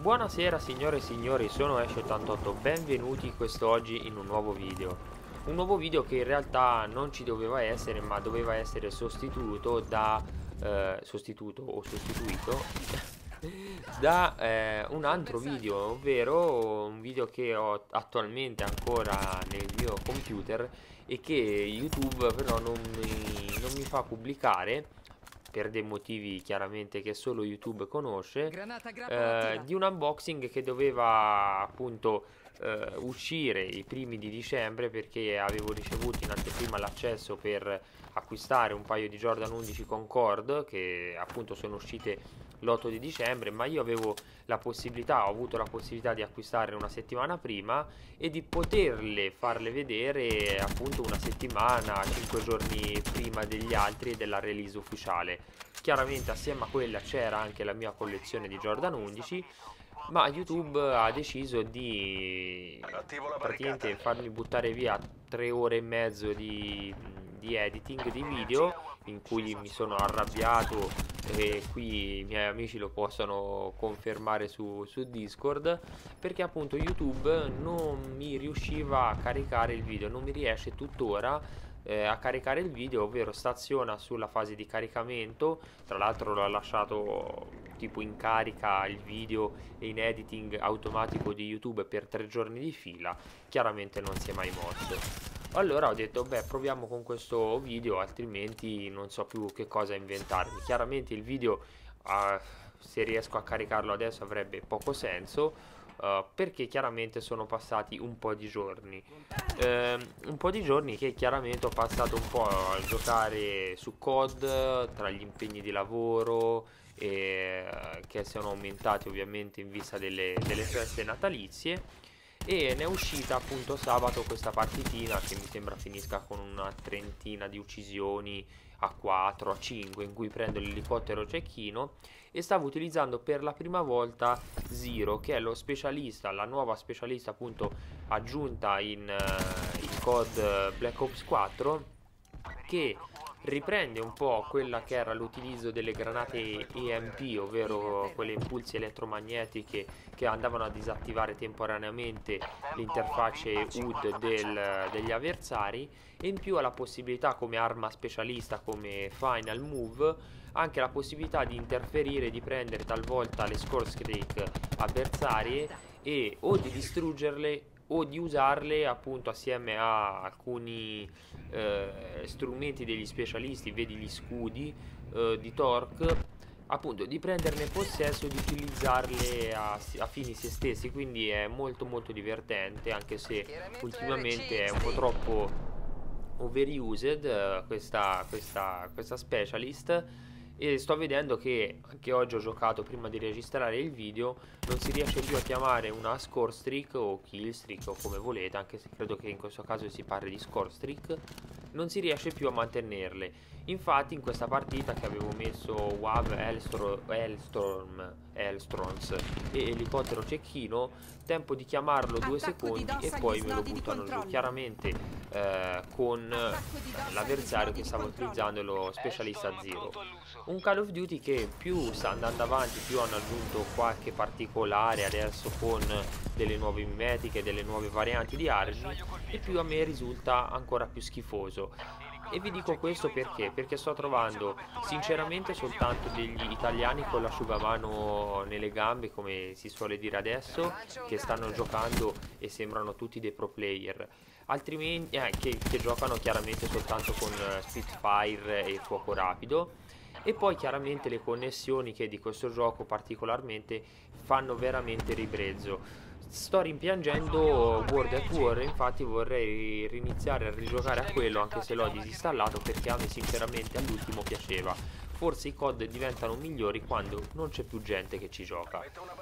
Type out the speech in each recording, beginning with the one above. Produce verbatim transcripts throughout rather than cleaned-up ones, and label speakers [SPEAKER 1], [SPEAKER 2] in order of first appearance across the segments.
[SPEAKER 1] Buonasera signore e signori, sono Ash ottantotto, benvenuti quest'oggi in un nuovo video. Un nuovo video che in realtà non ci doveva essere, ma doveva essere sostituito da... Eh, sostituto o sostituito da eh, un altro video, ovvero un video che ho attualmente ancora nel mio computer e che YouTube però non mi, non mi fa pubblicare per dei motivi chiaramente che solo YouTube conosce, eh, di un unboxing che doveva appunto eh, uscire i primi di dicembre, perché avevo ricevuto in anteprima l'accesso per acquistare un paio di Jordan undici Concord che appunto sono uscite l'otto di dicembre, ma io avevo la possibilità, ho avuto la possibilità di acquistare una settimana prima e di poterle farle vedere appunto una settimana, cinque giorni prima degli altri e della release ufficiale. Chiaramente assieme a quella c'era anche la mia collezione di Jordan undici, ma YouTube ha deciso di praticamente farmi buttare via tre ore e mezzo di, di editing di video, in cui mi sono arrabbiato, e qui i miei amici lo possono confermare su, su Discord, perché appunto YouTube non mi riusciva a caricare il video, non mi riesce tuttora eh, a caricare il video, ovvero staziona sulla fase di caricamento. Tra l'altro l'ho lasciato tipo in carica il video e in editing automatico di YouTube per tre giorni di fila, chiaramente non si è mai mosso. Allora ho detto, beh, proviamo con questo video, altrimenti non so più che cosa inventarmi. Chiaramente il video, uh, se riesco a caricarlo adesso, avrebbe poco senso, uh, perché chiaramente sono passati un po' di giorni. Uh, un po' di giorni che chiaramente ho passato un po' a giocare su C O D, tra gli impegni di lavoro, e, uh, che sono aumentati ovviamente in vista delle, delle feste natalizie. E ne è uscita appunto sabato questa partitina che mi sembra finisca con una trentina di uccisioni a quattro, a cinque, in cui prendo l'elicottero cecchino e stavo utilizzando per la prima volta Zero, che è lo specialista, la nuova specialista appunto aggiunta in, uh, in C O D Black Ops quattro, che riprende un po' quella che era l'utilizzo delle granate E M P, ovvero quelle impulsi elettromagnetiche che andavano a disattivare temporaneamente l'interfacce U D del, degli avversari, e in più ha la possibilità come arma specialista, come final move, anche la possibilità di interferire, di prendere talvolta le score streak avversarie e o di distruggerle o di usarle appunto assieme a alcuni eh, strumenti degli specialisti, vedi gli scudi eh, di torque, appunto di prenderne possesso e di utilizzarle a, a fini se stessi. Quindi è molto molto divertente, anche se ultimamente è un po' troppo overused eh, questa, questa, questa specialist. E sto vedendo che anche oggi ho giocato, prima di registrare il video, non si riesce più a chiamare una score streak o kill streak o come volete, anche se credo che in questo caso si parli di score streak, non si riesce più a mantenerle. Infatti in questa partita che avevo messo W A V, Hellstro, Hellstorm, Hellstorms e elicottero cecchino, tempo di chiamarlo due secondi e poi me lo buttano giù, chiaramente eh, con l'avversario che stava utilizzando lo specialista Zero. Un Call of Duty che più sta andando avanti, più hanno aggiunto qualche particolare adesso con delle nuove mimetiche, delle nuove varianti di armi, e più a me risulta ancora più schifoso. E vi dico questo perché? Perché sto trovando sinceramente soltanto degli italiani con l'asciugamano nelle gambe, come si suole dire adesso, che stanno giocando e sembrano tutti dei pro player, altrimenti eh, che, che giocano chiaramente soltanto con Spitfire e fuoco rapido. E poi chiaramente le connessioni, che di questo gioco particolarmente fanno veramente ribrezzo. Sto rimpiangendo World at War, infatti vorrei riniziare a rigiocare a quello, anche se l'ho disinstallato, perché a me sinceramente all'ultimo piaceva. Forse i C O D diventano migliori quando non c'è più gente che ci gioca.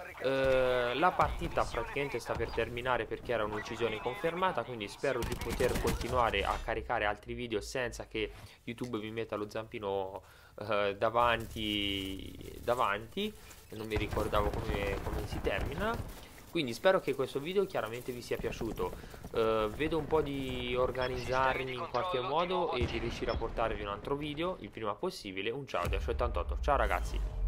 [SPEAKER 1] Eh, la partita praticamente sta per terminare, perché era un'uccisione confermata, quindi spero di poter continuare a caricare altri video senza che YouTube mi metta lo zampino eh, davanti, davanti. Non mi ricordavo come, come si termina. Quindi spero che questo video chiaramente vi sia piaciuto. uh, Vedo un po' di organizzarmi in qualche modo e di riuscire a portarvi un altro video il prima possibile. Un ciao da Ash ottantotto, ciao ragazzi.